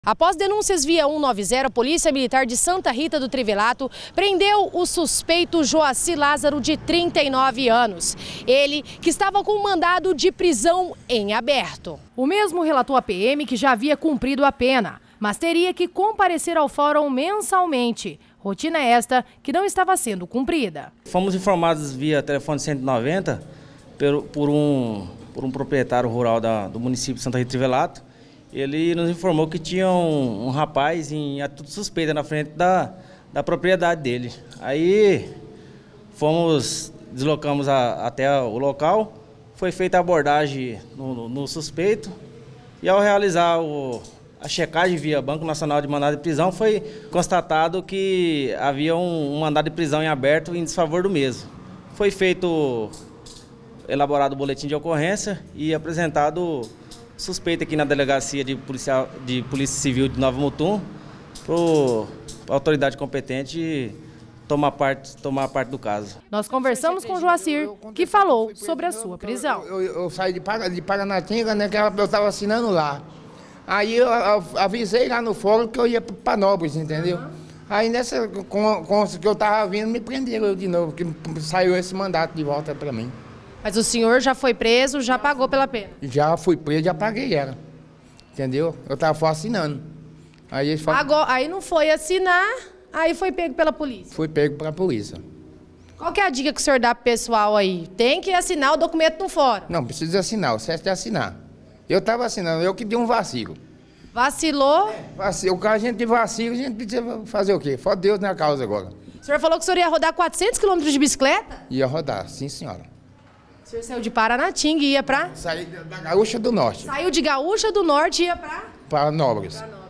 Após denúncias via 190, a Polícia Militar de Santa Rita do Trivelato prendeu o suspeito Joaci Lázaro, de 39 anos. Ele que estava com mandado de prisão em aberto. O mesmo relatou à PM que já havia cumprido a pena, mas teria que comparecer ao fórum mensalmente. Rotina esta que não estava sendo cumprida. Fomos informados via telefone 190 por um proprietário rural do município de Santa Rita do Trivelato. Ele nos informou que tinha um rapaz em atitude suspeita na frente da propriedade dele. Aí deslocamos até o local, foi feita a abordagem no suspeito e ao realizar a checagem via Banco Nacional de Mandado de Prisão foi constatado que havia um mandado de prisão em aberto em desfavor do mesmo. Foi elaborado o boletim de ocorrência e apresentado suspeita aqui na Delegacia de Polícia Civil de Nova Mutum para a autoridade competente tomar parte do caso. Nós conversamos com o Joacir, que falou sobre a sua prisão. Eu saí de Paranatinga, né, que eu estava assinando lá. Aí eu avisei lá no fórum que eu ia para Panópolis, entendeu? Aí nessa, com que eu estava vindo, me prenderam de novo, que saiu esse mandato de volta para mim. Mas o senhor já foi preso, já pagou pela pena? Já fui preso, já paguei ela, entendeu? Eu estava assinando. Aí eles falam... Agora, aí não foi assinar, aí foi pego pela polícia? Foi pego pela polícia. Qual que é a dica que o senhor dá pro pessoal aí? Tem que assinar o documento no fórum? Não, precisa assinar, o certo é assinar. Eu estava assinando, eu que dei um vacilo. Vacilou? O cara, a gente de vacilo, a gente precisa fazer o quê? Foda Deus na causa agora. O senhor falou que o senhor ia rodar 400 quilômetros de bicicleta? Ia rodar, sim senhora. O senhor saiu de Paranatinga e ia pra? Saí da Gaúcha do Norte. Saiu de Gaúcha do Norte e ia pra? Para Nóbrega.